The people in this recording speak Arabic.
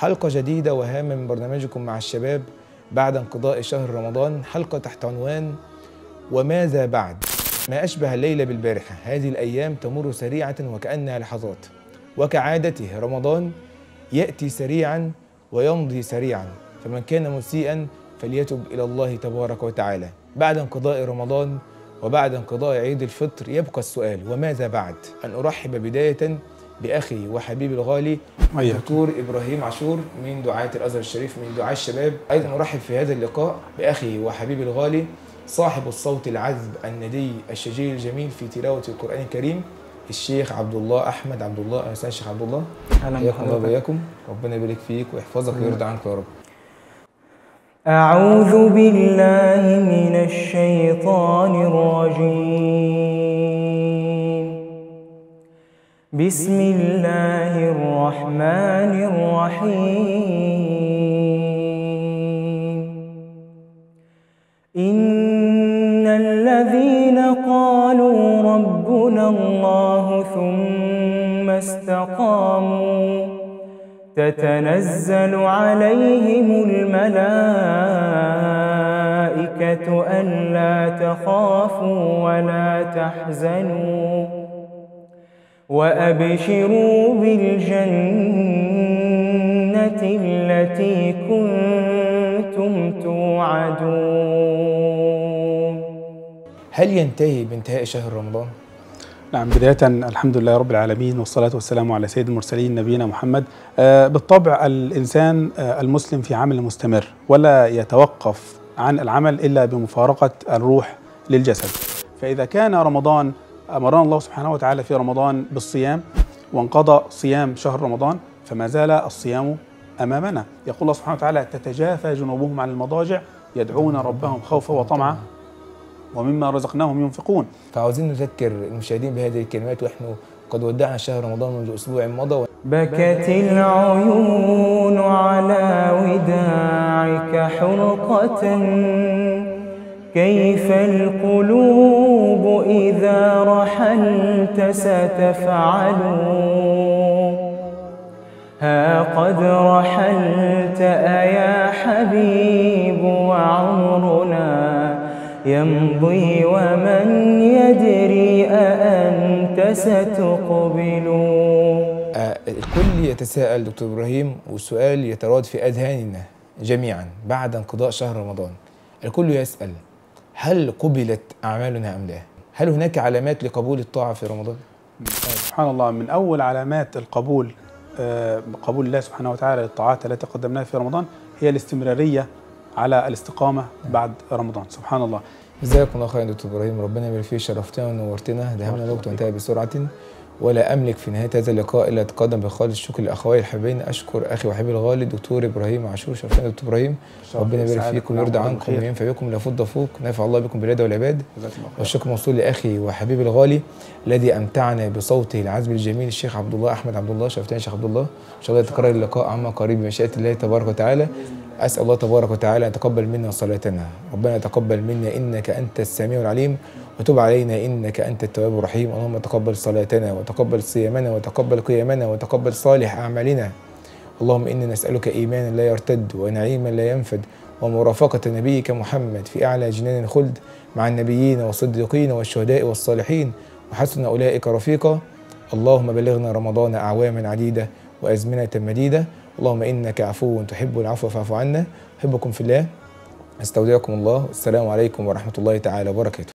حلقة جديدة وهامة من برنامجكم مع الشباب بعد انقضاء شهر رمضان، حلقة تحت عنوان وماذا بعد؟ ما أشبه الليلة بالبارحة، هذه الأيام تمر سريعة وكأنها لحظات، وكعادته رمضان يأتي سريعا ويمضي سريعا، فمن كان مسيئا فليتب إلى الله تبارك وتعالى. بعد انقضاء رمضان وبعد انقضاء عيد الفطر يبقى السؤال وماذا بعد؟ أن أرحب بداية بأخي وحبيبي الغالي دكتور إبراهيم عاشور من دعاة الأزهر الشريف، من دعاة الشباب. أيضا أرحب في هذا اللقاء بأخي وحبيبي الغالي صاحب الصوت العذب الندي الشجي الجميل في تلاوة القرآن الكريم، الشيخ عبد الله أحمد عبد الله. أهلا وسهلا الشيخ عبد الله. حياكم الله وبياكم، ربنا يبارك فيك ويحفظك ويرضى عنك يا رب. أعوذ بالله من الشيطان الرجيم. بسم الله الرحمن الرحيم. إن الذين قالوا ربنا الله ثم استقاموا تتنزل عليهم الملائكة ألا تخافوا ولا تحزنوا وأبشروا بالجنة التي كنتم توعدون. هل ينتهي بانتهاء شهر رمضان؟ نعم، بداية الحمد لله رب العالمين والصلاة والسلام على سيد المرسلين نبينا محمد. بالطبع الإنسان المسلم في عمل مستمر ولا يتوقف عن العمل إلا بمفارقة الروح للجسد. فإذا كان رمضان أمرنا الله سبحانه وتعالى في رمضان بالصيام وانقضى صيام شهر رمضان، فما زال الصيام أمامنا. يقول الله سبحانه وتعالى: تتجافى جنوبهم عن المضاجع يدعون ربهم خوفا وطمعا ومما رزقناهم ينفقون. فعاوزين نذكر المشاهدين بهذه الكلمات ونحن قد ودعنا شهر رمضان منذ أسبوع مضى. بكت العيون على وداعك حرقة، كيف القلوب إذا رحلت ستفعل؟ ها قد رحلت أيا حبيب وعمرنا يمضي ومن يدري أأنت ستقبل. الكل يتساءل دكتور إبراهيم، والسؤال يتراد في أذهاننا جميعا بعد انقضاء شهر رمضان. الكل يسأل: هل قبلت أعمالنا أم لا؟ هل هناك علامات لقبول الطاعة في رمضان؟ سبحان الله، من أول علامات القبول قبول الله سبحانه وتعالى للطاعات التي قدمناها في رمضان هي الاستمرارية على الاستقامة بعد رمضان. سبحان الله. جزاكم الله خيرا دكتور إبراهيم، ربنا يبارك فيك، شرفتنا ونورتنا. دهمنا الوقت وانتهى بسرعة، ولا أملك في نهاية هذا اللقاء إلا أتقدم بخالص الشكر لأخوي الحبيبين. أشكر أخي وحبيبي الغالي دكتور إبراهيم عاشور. شرفتنا دكتور إبراهيم، ربنا يبارك فيكم ويرضى عنكم وينفع بكم لا فض فوق، نفع الله بكم بالعباد والعباد. والشكر موصول لأخي وحبيبي الغالي الذي أمتعنا بصوته العذب الجميل الشيخ عبد الله أحمد عبد الله. شرفتنا يا شيخ عبد الله، إن شاء الله يتكرر اللقاء عما قريب بمشيئة الله تبارك وتعالى. أسأل الله تبارك وتعالى أن يتقبل منا صلاتنا، ربنا يتقبل منا إنك أنت السميع العليم، وتب علينا إنك أنت التواب الرحيم. اللهم تقبل صلاتنا وتقبل صيامنا وتقبل قيامنا وتقبل صالح أعمالنا. اللهم إنا نسألك إيمانا لا يرتد ونعيما لا ينفد ومرافقة نبيك محمد في أعلى جنان الخلد مع النبيين والصديقين والشهداء والصالحين وحسن أولئك رفيقا. اللهم بلغنا رمضان أعواما عديدة وأزمنة مديدة. اللهم إنك عفو تحب العفو فاعف عنا. أحبكم في الله، أستودعكم الله، السلام عليكم ورحمة الله تعالى وبركاته.